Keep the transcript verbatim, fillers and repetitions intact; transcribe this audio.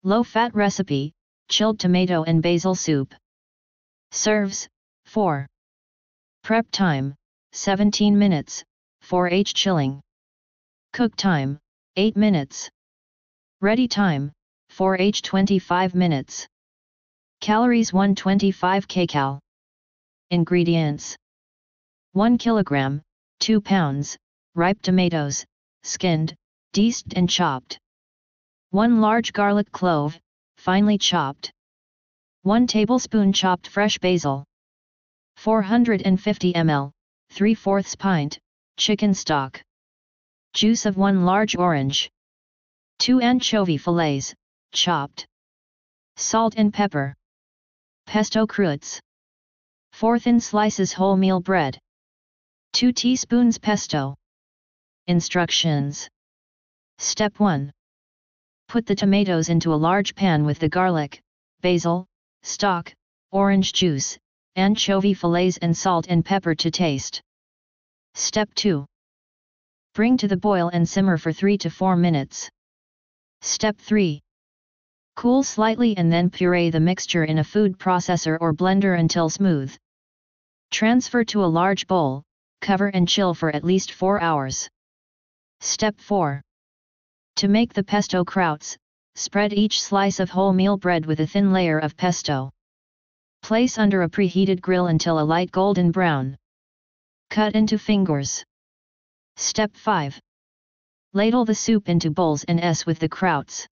Low-fat recipe, chilled tomato and basil soup. Serves, four. Prep time, seventeen minutes, four hours chilling. Cook time, eight minutes. Ready time, four hours twenty-five minutes. Calories one hundred twenty-five kcal. Ingredients: one kilogram, two pounds, ripe tomatoes, skinned, diced and chopped. one large garlic clove, finely chopped. one tablespoon chopped fresh basil. four hundred fifty milliliters, three fourths pint, chicken stock. Juice of one large orange. two anchovy fillets, chopped. Salt and pepper. Pesto croûtes. four thin slices wholemeal bread. two teaspoons pesto. Instructions. Step one. Put the tomatoes into a large pan with the garlic, basil, stock, orange juice, anchovy fillets and salt and pepper to taste. Step two. Bring to the boil and simmer for three to four minutes. Step three. Cool slightly and then puree the mixture in a food processor or blender until smooth. Transfer to a large bowl, cover and chill for at least four hours. Step four. To make the pesto croûtes, spread each slice of wholemeal bread with a thin layer of pesto. Place under a preheated grill until a light golden brown. Cut into fingers. Step five. Ladle the soup into bowls and s with the croûtes.